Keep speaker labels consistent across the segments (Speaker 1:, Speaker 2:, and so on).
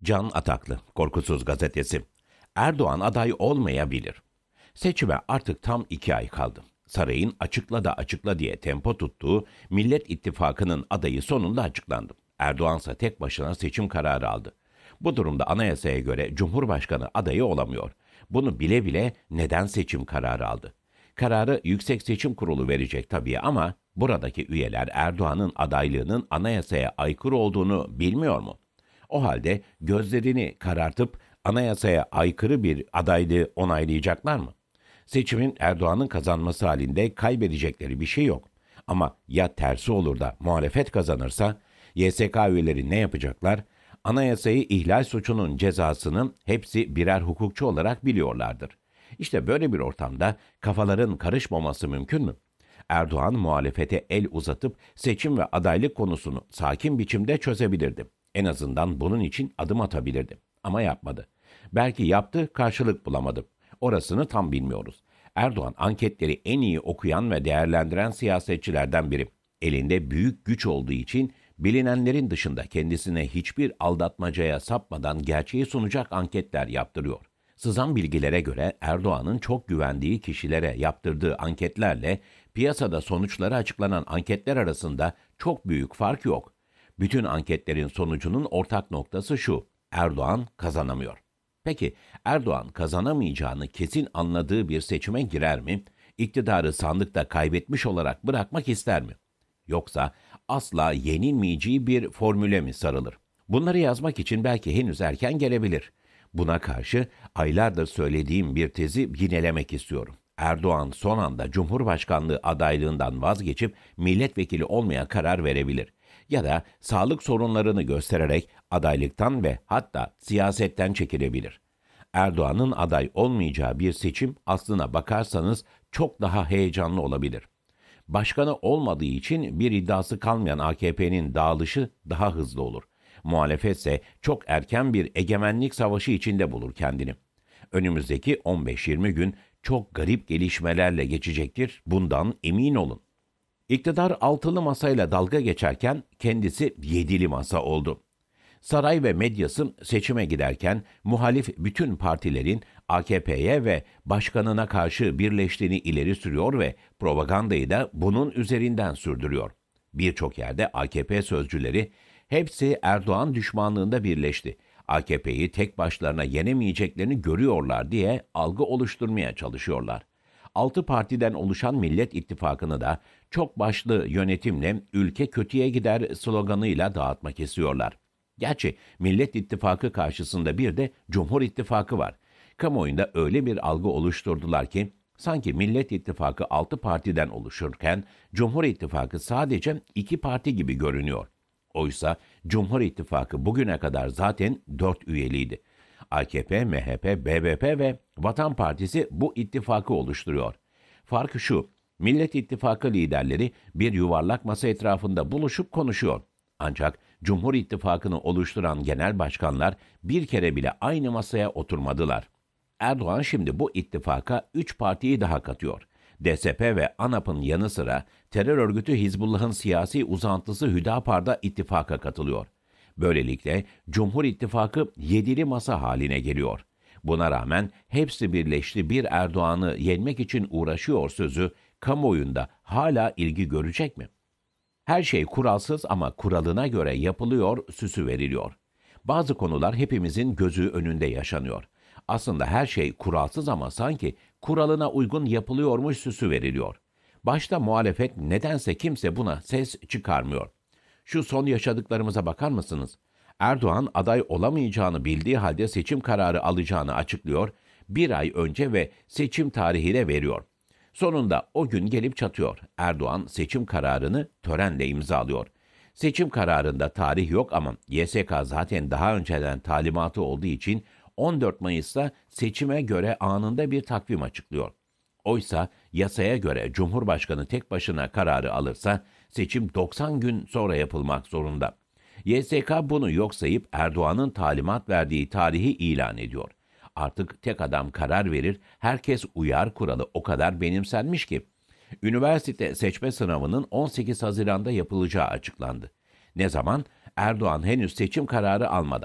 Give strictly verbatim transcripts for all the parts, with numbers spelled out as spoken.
Speaker 1: Can Ataklı, Korkusuz Gazetesi. Erdoğan aday olmayabilir. Seçime artık tam iki ay kaldı. Sarayın açıkla da açıkla diye tempo tuttuğu Millet İttifakı'nın adayı sonunda açıklandı. Erdoğan ise tek başına seçim kararı aldı. Bu durumda anayasaya göre Cumhurbaşkanı adayı olamıyor. Bunu bile bile neden seçim kararı aldı? Kararı Yüksek Seçim Kurulu verecek tabii ama buradaki üyeler Erdoğan'ın adaylığının anayasaya aykırı olduğunu bilmiyor mu? O halde gözlerini karartıp anayasaya aykırı bir adaylığı onaylayacaklar mı? Seçimin Erdoğan'ın kazanması halinde kaybedecekleri bir şey yok. Ama ya tersi olur da muhalefet kazanırsa Y S K üyeleri ne yapacaklar? Anayasayı ihlal suçunun cezasını hepsi birer hukukçu olarak biliyorlardır. İşte böyle bir ortamda kafaların karışmaması mümkün mü? Erdoğan muhalefete el uzatıp seçim ve adaylık konusunu sakin biçimde çözebilirdi. En azından bunun için adım atabilirdi. Ama yapmadı. Belki yaptı, karşılık bulamadı. Orasını tam bilmiyoruz. Erdoğan anketleri en iyi okuyan ve değerlendiren siyasetçilerden biri. Elinde büyük güç olduğu için bilinenlerin dışında kendisine hiçbir aldatmacaya sapmadan gerçeği sunacak anketler yaptırıyor. Sızan bilgilere göre Erdoğan'ın çok güvendiği kişilere yaptırdığı anketlerle piyasada sonuçları açıklanan anketler arasında çok büyük fark yok. Bütün anketlerin sonucunun ortak noktası şu: Erdoğan kazanamıyor. Peki Erdoğan kazanamayacağını kesin anladığı bir seçime girer mi? İktidarı sandıkta kaybetmiş olarak bırakmak ister mi? Yoksa asla yenilmeyeceği bir formüle mi sarılır? Bunları yazmak için belki henüz erken gelebilir. Buna karşı aylardır söylediğim bir tezi yinelemek istiyorum. Erdoğan son anda Cumhurbaşkanlığı adaylığından vazgeçip milletvekili olmaya karar verebilir. Ya da sağlık sorunlarını göstererek adaylıktan ve hatta siyasetten çekilebilir. Erdoğan'ın aday olmayacağı bir seçim aslına bakarsanız çok daha heyecanlı olabilir. Başkanı olmadığı için bir iddiası kalmayan A K P'nin dağılışı daha hızlı olur. Muhalefet ise çok erken bir egemenlik savaşı içinde bulur kendini. Önümüzdeki on beş yirmi gün çok garip gelişmelerle geçecektir, bundan emin olun. İktidar altılı masayla dalga geçerken kendisi yedili masa oldu. Saray ve medyası seçime giderken muhalif bütün partilerin A K P'ye ve başkanına karşı birleştiğini ileri sürüyor ve propagandayı da bunun üzerinden sürdürüyor. Birçok yerde A K P sözcüleri hepsi Erdoğan düşmanlığında birleşti. A K P'yi tek başlarına yenemeyeceklerini görüyorlar diye algı oluşturmaya çalışıyorlar. Altı partiden oluşan Millet İttifakı'nı da çok başlı yönetimle ülke kötüye gider sloganıyla dağıtmak istiyorlar. Gerçi Millet İttifakı karşısında bir de Cumhur İttifakı var. Kamuoyunda öyle bir algı oluşturdular ki sanki Millet İttifakı altı partiden oluşurken Cumhur İttifakı sadece iki parti gibi görünüyor. Oysa Cumhur İttifakı bugüne kadar zaten dört üyeliydi. A K P, M H P, B B P ve Vatan Partisi bu ittifakı oluşturuyor. Fark şu: Millet İttifakı liderleri bir yuvarlak masa etrafında buluşup konuşuyor. Ancak Cumhur İttifakı'nı oluşturan genel başkanlar bir kere bile aynı masaya oturmadılar. Erdoğan şimdi bu ittifaka üç partiyi daha katıyor. D S P ve ANAP'ın yanı sıra terör örgütü Hizbullah'ın siyasi uzantısı Hüdapar da ittifaka katılıyor. Böylelikle Cumhur İttifakı yedili masa haline geliyor. Buna rağmen hepsi birleşti bir Erdoğan'ı yenmek için uğraşıyor sözü kamuoyunda hala ilgi görecek mi? Her şey kuralsız ama kuralına göre yapılıyor, süsü veriliyor. Bazı konular hepimizin gözü önünde yaşanıyor. Aslında her şey kuralsız ama sanki kuralına uygun yapılıyormuş süsü veriliyor. Başta muhalefet, nedense kimse buna ses çıkarmıyor. Şu son yaşadıklarımıza bakar mısınız? Erdoğan aday olamayacağını bildiği halde seçim kararı alacağını açıklıyor, bir ay önce ve seçim tarihi de veriyor. Sonunda o gün gelip çatıyor. Erdoğan seçim kararını törenle imzalıyor. Seçim kararında tarih yok ama Y S K zaten daha önceden talimatı olduğu için on dört Mayıs'ta seçime göre anında bir takvim açıklıyor. Oysa yasaya göre Cumhurbaşkanı tek başına kararı alırsa seçim doksan gün sonra yapılmak zorunda. Y S K bunu yok sayıp Erdoğan'ın talimat verdiği tarihi ilan ediyor. Artık tek adam karar verir, herkes uyar kuralı o kadar benimsenmiş ki. Üniversite seçme sınavının on sekiz Haziran'da yapılacağı açıklandı. Ne zaman? Erdoğan henüz seçim kararı almadan.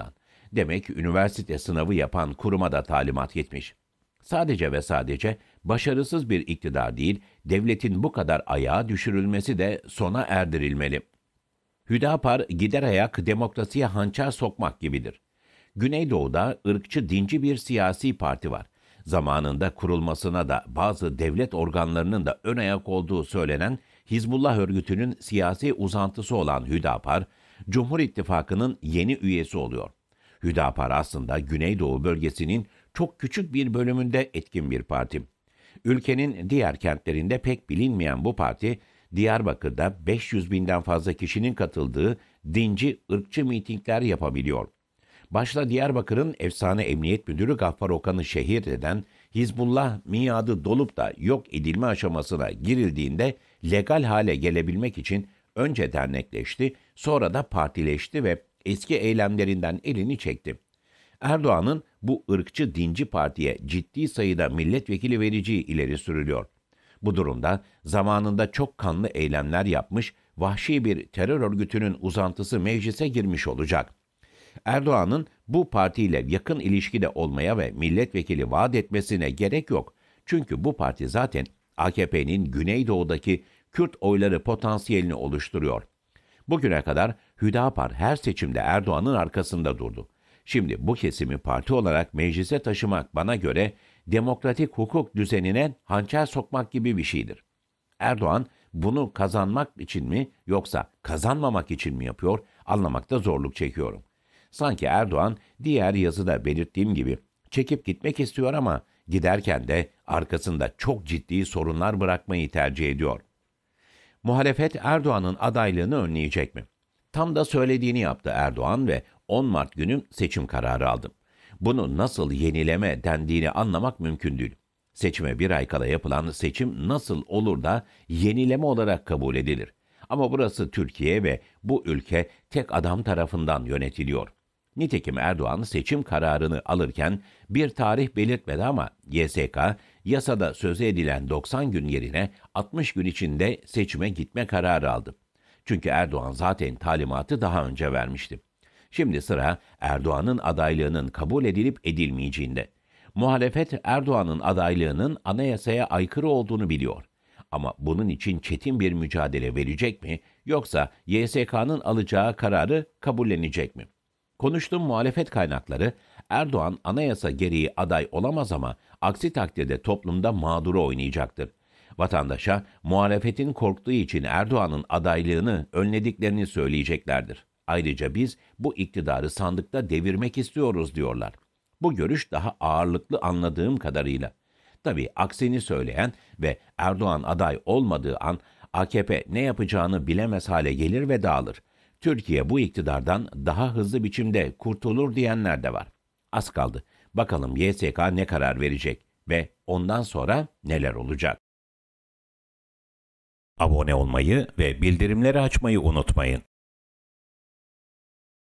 Speaker 1: Demek üniversite sınavı yapan kuruma da talimat gitmiş. Sadece ve sadece başarısız bir iktidar değil, devletin bu kadar ayağa düşürülmesi de sona erdirilmeli. Hüdapar gider ayak demokrasiye hançer sokmak gibidir. Güneydoğu'da ırkçı dinci bir siyasi parti var. Zamanında kurulmasına da bazı devlet organlarının da ön ayak olduğu söylenen Hizbullah örgütünün siyasi uzantısı olan Hüdapar, Cumhur İttifakı'nın yeni üyesi oluyor. Hüdapar aslında Güneydoğu bölgesinin çok küçük bir bölümünde etkin bir parti. Ülkenin diğer kentlerinde pek bilinmeyen bu parti, Diyarbakır'da beş yüz binden fazla kişinin katıldığı dinci, ırkçı mitingler yapabiliyor. Başta Diyarbakır'ın efsane emniyet müdürü Gaffar Okan'ı şehir eden Hizbullah miadı dolup da yok edilme aşamasına girildiğinde legal hale gelebilmek için önce dernekleşti, sonra da partileşti ve eski eylemlerinden elini çekti. Erdoğan'ın bu ırkçı dinci partiye ciddi sayıda milletvekili vereceği ileri sürülüyor. Bu durumda zamanında çok kanlı eylemler yapmış, vahşi bir terör örgütünün uzantısı meclise girmiş olacak. Erdoğan'ın bu partiyle yakın ilişkide olmaya ve milletvekili vaat etmesine gerek yok. Çünkü bu parti zaten A K P'nin Güneydoğu'daki Kürt oyları potansiyelini oluşturuyor. Bugüne kadar Hüdapar her seçimde Erdoğan'ın arkasında durdu. Şimdi bu kesimi parti olarak meclise taşımak bana göre demokratik hukuk düzenine hançer sokmak gibi bir şeydir. Erdoğan bunu kazanmak için mi yoksa kazanmamak için mi yapıyor, anlamakta zorluk çekiyorum. Sanki Erdoğan diğer yazıda belirttiğim gibi çekip gitmek istiyor ama giderken de arkasında çok ciddi sorunlar bırakmayı tercih ediyor. Muhalefet Erdoğan'ın adaylığını önleyecek mi? Tam da söylediğini yaptı Erdoğan ve on Mart günü seçim kararı aldı. Bunu nasıl yenileme dendiğini anlamak mümkün değil. Seçime bir ay kala yapılan seçim nasıl olur da yenileme olarak kabul edilir? Ama burası Türkiye ve bu ülke tek adam tarafından yönetiliyor. Nitekim Erdoğan seçim kararını alırken bir tarih belirtmedi ama Y S K, yasada sözü edilen doksan gün yerine altmış gün içinde seçime gitme kararı aldı. Çünkü Erdoğan zaten talimatı daha önce vermişti. Şimdi sıra Erdoğan'ın adaylığının kabul edilip edilmeyeceğinde. Muhalefet Erdoğan'ın adaylığının anayasaya aykırı olduğunu biliyor. Ama bunun için çetin bir mücadele verecek mi yoksa Y S K'nın alacağı kararı kabullenecek mi? Konuştuğum muhalefet kaynakları Erdoğan anayasa gereği aday olamaz ama aksi takdirde toplumda mağduru oynayacaktır. Vatandaşa muhalefetin korktuğu için Erdoğan'ın adaylığını önlediklerini söyleyeceklerdir. Ayrıca biz bu iktidarı sandıkta devirmek istiyoruz diyorlar. Bu görüş daha ağırlıklı anladığım kadarıyla. Tabii aksini söyleyen ve Erdoğan aday olmadığı an A K P ne yapacağını bilemez hale gelir ve dağılır. Türkiye bu iktidardan daha hızlı biçimde kurtulur diyenler de var. Az kaldı. Bakalım Y S K ne karar verecek ve ondan sonra neler olacak? Abone olmayı ve bildirimleri açmayı unutmayın.